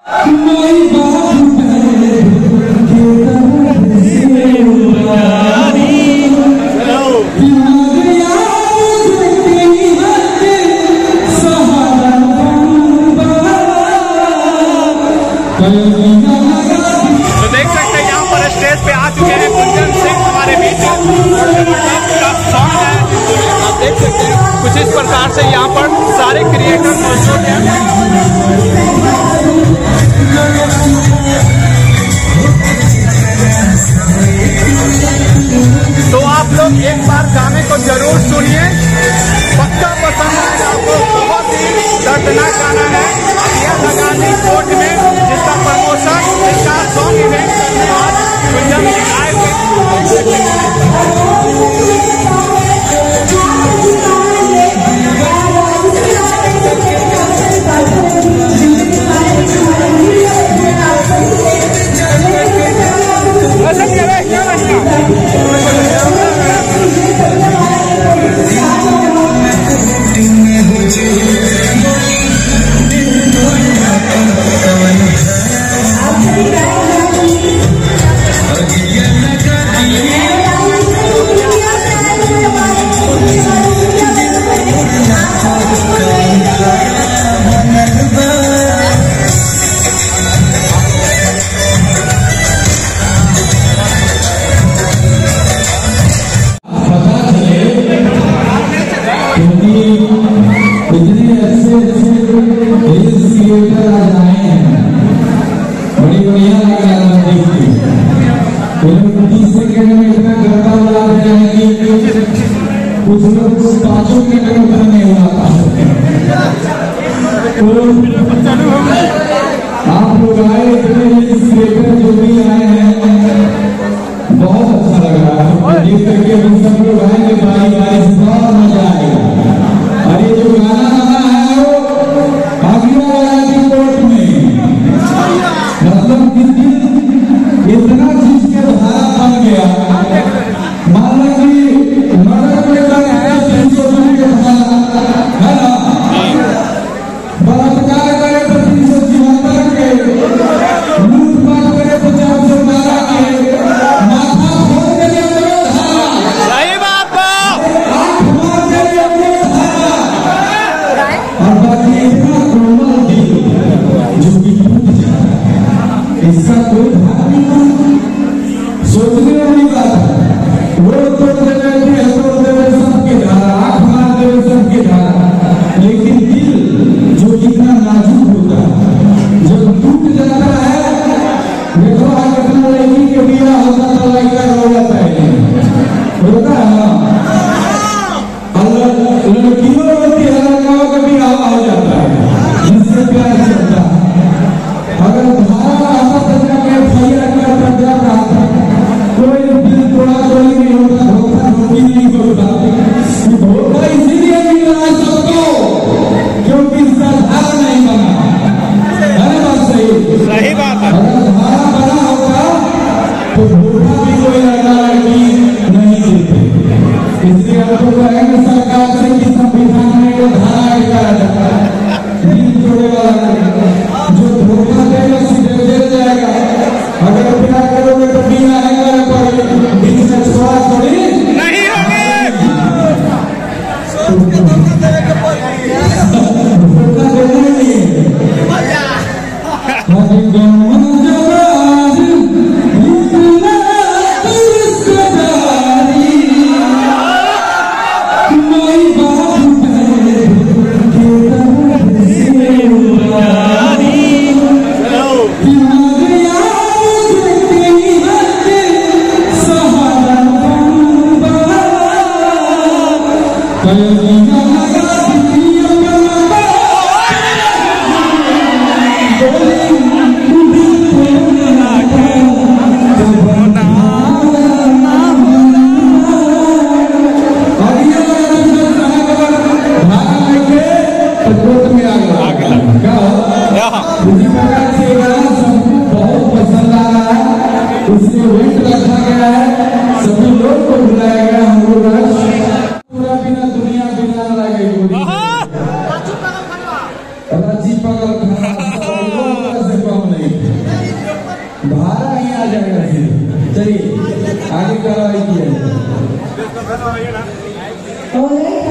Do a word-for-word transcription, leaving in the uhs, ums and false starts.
तो देख सकते हैं यहाँ पर स्टेज पे आ चुके हैं गुंजन सिंह हमारे बीच। का सॉन्ग है, आप देख सकते हैं कुछ इस प्रकार से यहाँ पर सारे क्रिएटर मौजूद हैं। तो आप लोग एक बार गाने को जरूर सुनिए, पक्का पसंद आएगा आपको। बहुत ही दर्दनाक गाना है। लगानी कोर्ट में जिसका प्रमोशन, जिसका सॉन्ग इवेंट करने आज गुंजन सिंह आए हुए। कुछ लोग पाँचों के नंबर नहीं होता। आप लोग आए इतने जो भी आए हैं, बहुत अच्छा लग रहा है। जिस तरीके हम सब लोग आएंगे बारी बारी से बहुत मजा आएगा। और ये जो गाना गाना है वो भागीरा वाला की कोर्ट में, मतलब इतना चीज के धारा बन गया। मान लो कि मर्डर में तीन सौ के धारा है ना, बलात्कार करे तो तीन सौ चौहत्तर के, लूटपाट करे तो चार सौ बारह के, माथा फोड़ के लिए धारा, सही बात आंख मार के लिए धारा, और बाकी इतना कोमल दिल जो कि टूट जाता है, इसका कोई भाग नहीं। सोचने वाली बात है, वो तोड़ देवे कि तोड़ देवे सबके धारा, आंख मार देवे सबके धारा, लेकिन दिल जो कितना नाजुक होता है जब टूट जाता है। देखो आज अपना लड़की के बिया होता तो लड़का रो जाता है, होता है ना, लड़कियों रोती है, लड़काओं का बिया हो जाता है, जिससे प्यार चलता है। अगर धारा आता तो जाके फैया करता जाता कोई दिल थोड़ा कोई नहीं होता, धोखा धोखी नहीं होता। धोखा इसीलिए मिल रहा है सबको क्योंकि इसका धारा नहीं बना है। बात सही सही बात है। अगर धारा बना होता तो धोखा भी कोई लड़का लड़की नहीं देते। इसलिए हम लोग कहेंगे सरकार से कि संविधान में वो धारा निकाला जाता है, दिल तोड़े वाला जो धोखा देगा सीधे जेल जाएगा। अगर प्यार करोगे तो बिना आएगा बीच में छोड़ा छोड़ी नहीं होगी। धोखा देना नहीं है। Thank you. भाड़ा ही आ जाएगा फिर। चलिए आगे कार्रवाई किया जाए।